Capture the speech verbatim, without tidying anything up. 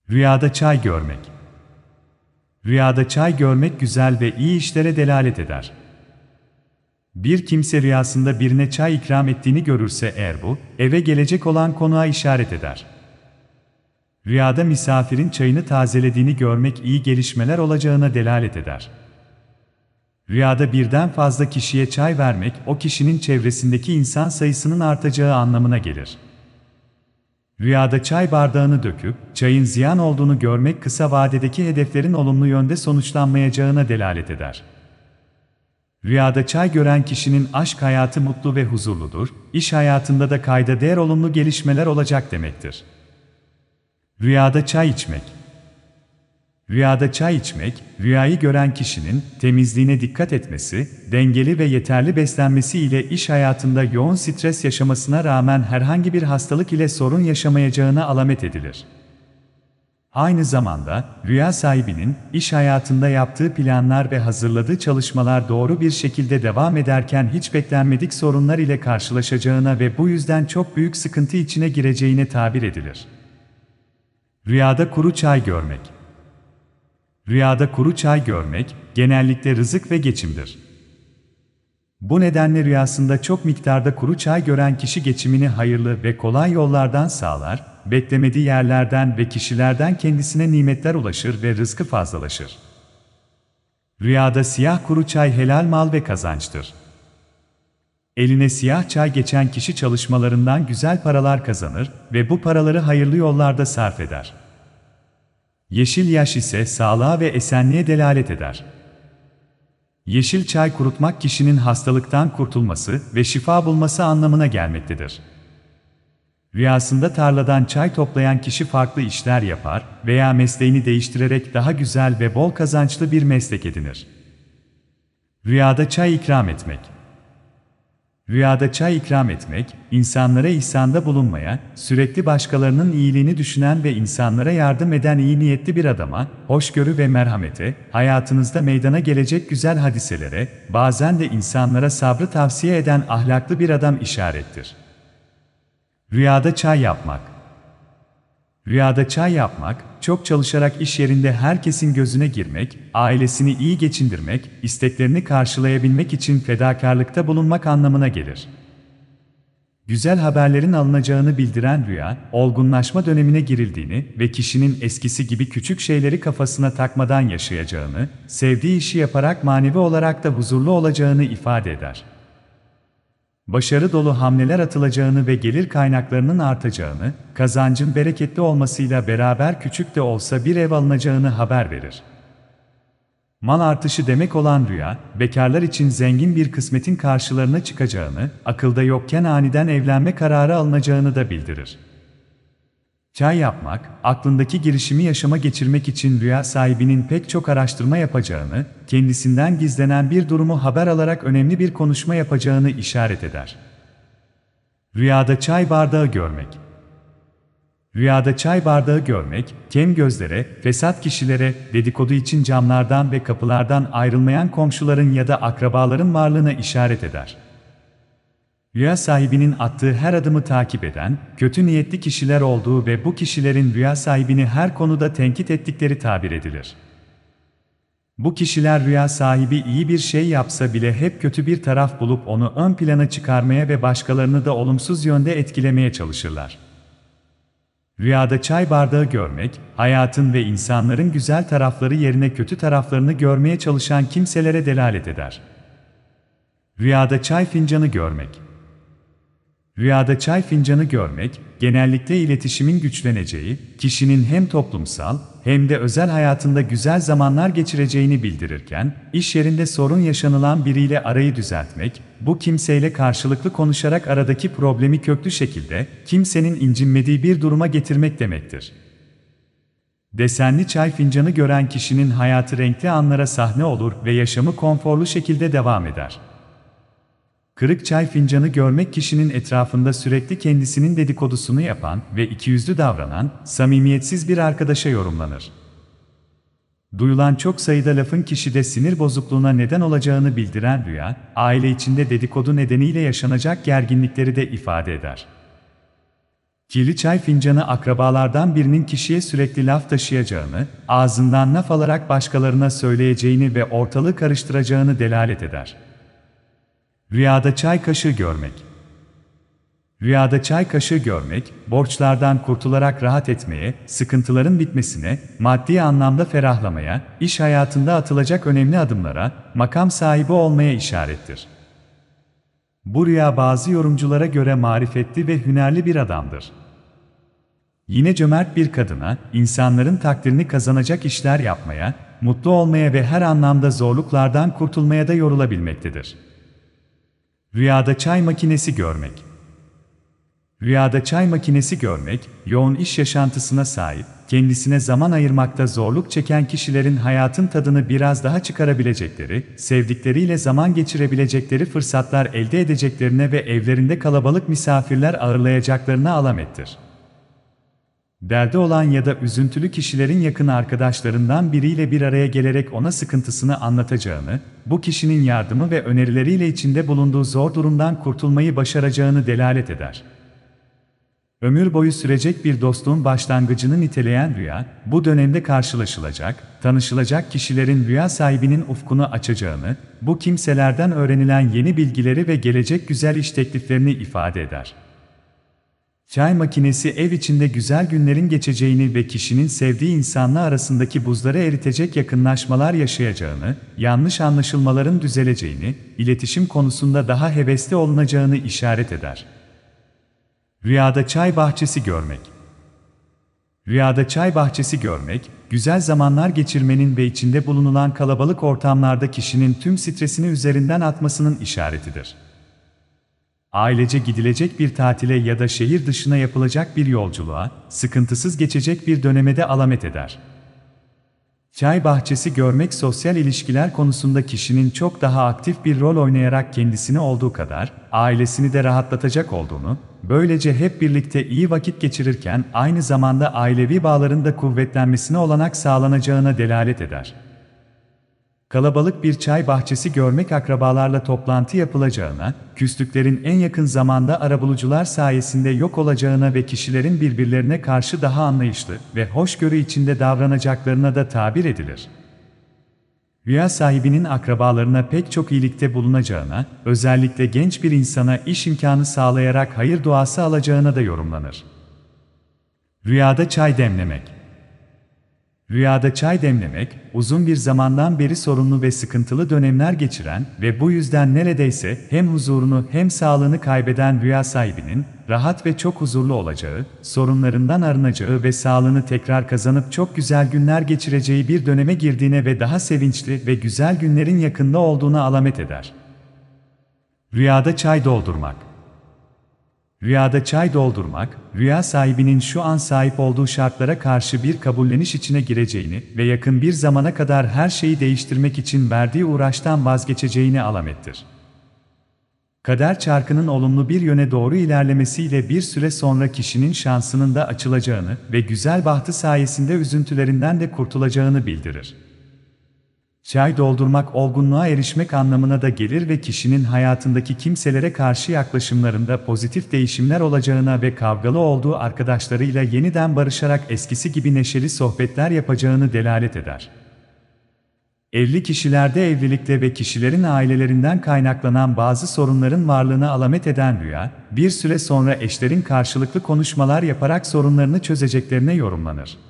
Rüyada çay görmek. Rüyada çay görmek güzel ve iyi işlere delalet eder. Bir kimse rüyasında birine çay ikram ettiğini görürse eğer bu, eve gelecek olan konuğa işaret eder. Rüyada misafirin çayını tazelediğini görmek iyi gelişmeler olacağına delalet eder. Rüyada birden fazla kişiye çay vermek, o kişinin çevresindeki insan sayısının artacağı anlamına gelir. Rüyada çay bardağını döküp, çayın ziyan olduğunu görmek kısa vadedeki hedeflerin olumlu yönde sonuçlanmayacağına delalet eder. Rüyada çay gören kişinin aşk hayatı mutlu ve huzurludur, iş hayatında da kayda değer olumlu gelişmeler olacak demektir. Rüyada çay içmek. Rüyada çay içmek, rüyayı gören kişinin temizliğine dikkat etmesi, dengeli ve yeterli beslenmesi ile iş hayatında yoğun stres yaşamasına rağmen herhangi bir hastalık ile sorun yaşamayacağına alamet edilir. Aynı zamanda, rüya sahibinin, iş hayatında yaptığı planlar ve hazırladığı çalışmalar doğru bir şekilde devam ederken hiç beklenmedik sorunlar ile karşılaşacağına ve bu yüzden çok büyük sıkıntı içine gireceğine tabir edilir. Rüyada kuru çay görmek. Rüyada kuru çay görmek, genellikle rızık ve geçimdir. Bu nedenle rüyasında çok miktarda kuru çay gören kişi geçimini hayırlı ve kolay yollardan sağlar, beklemediği yerlerden ve kişilerden kendisine nimetler ulaşır ve rızkı fazlalaşır. Rüyada siyah kuru çay helal mal ve kazançtır. Eline siyah çay geçen kişi çalışmalarından güzel paralar kazanır ve bu paraları hayırlı yollarda sarf eder. Yeşil yaş ise sağlığa ve esenliğe delalet eder. Yeşil çay kurutmak kişinin hastalıktan kurtulması ve şifa bulması anlamına gelmektedir. Rüyasında tarladan çay toplayan kişi farklı işler yapar veya mesleğini değiştirerek daha güzel ve bol kazançlı bir meslek edinir. Rüyada çay ikram etmek. Rüyada çay ikram etmek, insanlara ihsanda bulunmaya, sürekli başkalarının iyiliğini düşünen ve insanlara yardım eden iyi niyetli bir adama, hoşgörü ve merhamete, hayatınızda meydana gelecek güzel hadiselere, bazen de insanlara sabrı tavsiye eden ahlaklı bir adam işarettir. Rüyada çay yapmak. Rüyada çay yapmak, çok çalışarak iş yerinde herkesin gözüne girmek, ailesini iyi geçindirmek, isteklerini karşılayabilmek için fedakarlıkta bulunmak anlamına gelir. Güzel haberlerin alınacağını bildiren rüya, olgunlaşma dönemine girildiğini ve kişinin eskisi gibi küçük şeyleri kafasına takmadan yaşayacağını, sevdiği işi yaparak manevi olarak da huzurlu olacağını ifade eder. Başarı dolu hamleler atılacağını ve gelir kaynaklarının artacağını, kazancın bereketli olmasıyla beraber küçük de olsa bir ev alınacağını haber verir. Mal artışı demek olan rüya, bekarlar için zengin bir kısmetin karşılarına çıkacağını, akılda yokken aniden evlenme kararı alınacağını da bildirir. Çay yapmak, aklındaki girişimi yaşama geçirmek için rüya sahibinin pek çok araştırma yapacağını, kendisinden gizlenen bir durumu haber alarak önemli bir konuşma yapacağını işaret eder. Rüyada çay bardağı görmek. Rüyada çay bardağı görmek, kem gözlere, fesat kişilere, dedikodu için camlardan ve kapılardan ayrılmayan komşuların ya da akrabaların varlığına işaret eder. Rüya sahibinin attığı her adımı takip eden, kötü niyetli kişiler olduğu ve bu kişilerin rüya sahibini her konuda tenkit ettikleri tabir edilir. Bu kişiler rüya sahibi iyi bir şey yapsa bile hep kötü bir taraf bulup onu ön plana çıkarmaya ve başkalarını da olumsuz yönde etkilemeye çalışırlar. Rüyada çay bardağı görmek, hayatın ve insanların güzel tarafları yerine kötü taraflarını görmeye çalışan kimselere delalet eder. Rüyada çay fincanı görmek. Rüyada çay fincanı görmek, genellikle iletişimin güçleneceği, kişinin hem toplumsal hem de özel hayatında güzel zamanlar geçireceğini bildirirken, iş yerinde sorun yaşanılan biriyle arayı düzeltmek, bu kimseyle karşılıklı konuşarak aradaki problemi köklü şekilde, kimsenin incinmediği bir duruma getirmek demektir. Desenli çay fincanı gören kişinin hayatı renkli anlara sahne olur ve yaşamı konforlu şekilde devam eder. Kırık çay fincanı görmek kişinin etrafında sürekli kendisinin dedikodusunu yapan ve ikiyüzlü davranan, samimiyetsiz bir arkadaşa yorumlanır. Duyulan çok sayıda lafın kişide sinir bozukluğuna neden olacağını bildiren rüya, aile içinde dedikodu nedeniyle yaşanacak gerginlikleri de ifade eder. Kirli çay fincanı akrabalardan birinin kişiye sürekli laf taşıyacağını, ağzından laf alarak başkalarına söyleyeceğini ve ortalığı karıştıracağını delalet eder. Rüyada çay kaşığı görmek. Rüyada çay kaşığı görmek, borçlardan kurtularak rahat etmeye, sıkıntıların bitmesine, maddi anlamda ferahlamaya, iş hayatında atılacak önemli adımlara, makam sahibi olmaya işarettir. Bu rüya bazı yorumculara göre marifetli ve hünerli bir adamdır. Yine cömert bir kadına, insanların takdirini kazanacak işler yapmaya, mutlu olmaya ve her anlamda zorluklardan kurtulmaya da yorulabilmektedir. Rüyada çay makinesi görmek. Rüyada çay makinesi görmek, yoğun iş yaşantısına sahip, kendisine zaman ayırmakta zorluk çeken kişilerin hayatın tadını biraz daha çıkarabilecekleri, sevdikleriyle zaman geçirebilecekleri fırsatlar elde edeceklerine ve evlerinde kalabalık misafirler ağırlayacaklarına alamettir. Derdi olan ya da üzüntülü kişilerin yakın arkadaşlarından biriyle bir araya gelerek ona sıkıntısını anlatacağını, bu kişinin yardımı ve önerileriyle içinde bulunduğu zor durumdan kurtulmayı başaracağını delalet eder. Ömür boyu sürecek bir dostluğun başlangıcını niteleyen rüya, bu dönemde karşılaşılacak, tanışılacak kişilerin rüya sahibinin ufkunu açacağını, bu kimselerden öğrenilen yeni bilgileri ve gelecek güzel iş tekliflerini ifade eder. Çay makinesi ev içinde güzel günlerin geçeceğini ve kişinin sevdiği insanla arasındaki buzları eritecek yakınlaşmalar yaşayacağını, yanlış anlaşılmaların düzeleceğini, iletişim konusunda daha hevesli olunacağını işaret eder. Rüyada çay bahçesi görmek. Rüyada çay bahçesi görmek, güzel zamanlar geçirmenin ve içinde bulunulan kalabalık ortamlarda kişinin tüm stresini üzerinden atmasının işaretidir. Ailece gidilecek bir tatile ya da şehir dışına yapılacak bir yolculuğa, sıkıntısız geçecek bir döneme de alamet eder. Çay bahçesi görmek sosyal ilişkiler konusunda kişinin çok daha aktif bir rol oynayarak kendisini olduğu kadar, ailesini de rahatlatacak olduğunu, böylece hep birlikte iyi vakit geçirirken aynı zamanda ailevi bağların da kuvvetlenmesine olanak sağlanacağına delalet eder. Kalabalık bir çay bahçesi görmek akrabalarla toplantı yapılacağına, küslüklerin en yakın zamanda arabulucular sayesinde yok olacağına ve kişilerin birbirlerine karşı daha anlayışlı ve hoşgörü içinde davranacaklarına da tabir edilir. Rüya sahibinin akrabalarına pek çok iyilikte bulunacağına, özellikle genç bir insana iş imkanı sağlayarak hayır duası alacağına da yorumlanır. Rüyada çay demlemek. Rüyada çay demlemek, uzun bir zamandan beri sorunlu ve sıkıntılı dönemler geçiren ve bu yüzden neredeyse hem huzurunu hem sağlığını kaybeden rüya sahibinin, rahat ve çok huzurlu olacağı, sorunlarından arınacağı ve sağlığını tekrar kazanıp çok güzel günler geçireceği bir döneme girdiğine ve daha sevinçli ve güzel günlerin yakında olduğuna alamet eder. Rüyada çay doldurmak. Rüyada çay doldurmak, rüya sahibinin şu an sahip olduğu şartlara karşı bir kabulleniş içine gireceğini ve yakın bir zamana kadar her şeyi değiştirmek için verdiği uğraştan vazgeçeceğini alamettir. Kader çarkının olumlu bir yöne doğru ilerlemesiyle bir süre sonra kişinin şansının da açılacağını ve güzel bahtı sayesinde üzüntülerinden de kurtulacağını bildirir. Çay doldurmak olgunluğa erişmek anlamına da gelir ve kişinin hayatındaki kimselere karşı yaklaşımlarında pozitif değişimler olacağına ve kavgalı olduğu arkadaşlarıyla yeniden barışarak eskisi gibi neşeli sohbetler yapacağını delalet eder. Evli kişilerde evlilikte ve kişilerin ailelerinden kaynaklanan bazı sorunların varlığına alamet eden rüya, bir süre sonra eşlerin karşılıklı konuşmalar yaparak sorunlarını çözeceklerine yorumlanır.